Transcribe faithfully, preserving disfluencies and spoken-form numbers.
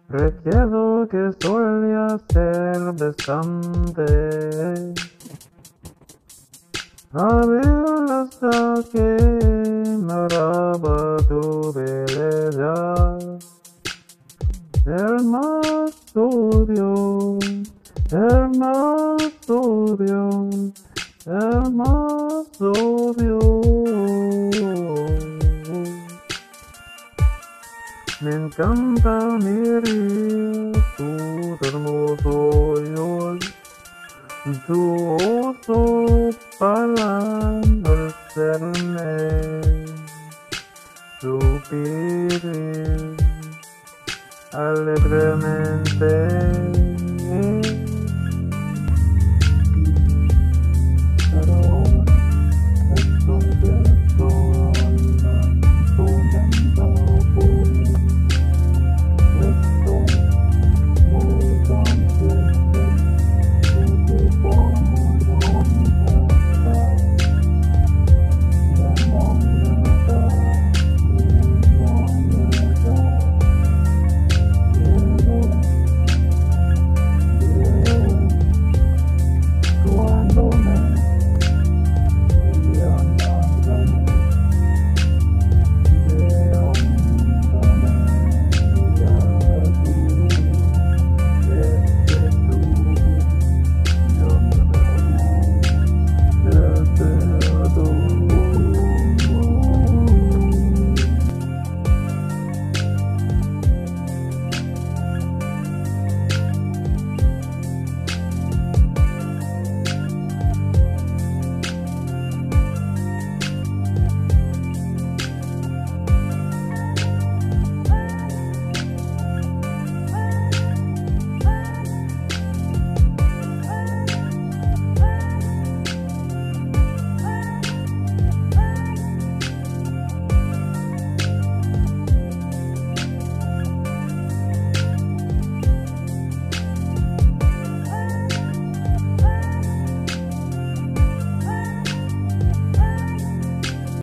Recuerdo que solía ser bastante hábil hasta que me daba tu belleza. El más turbio, el más turbio, el más turbio. Me encanta mirar tus hermosos ojos, tu oso para hacerme suspirar alegremente.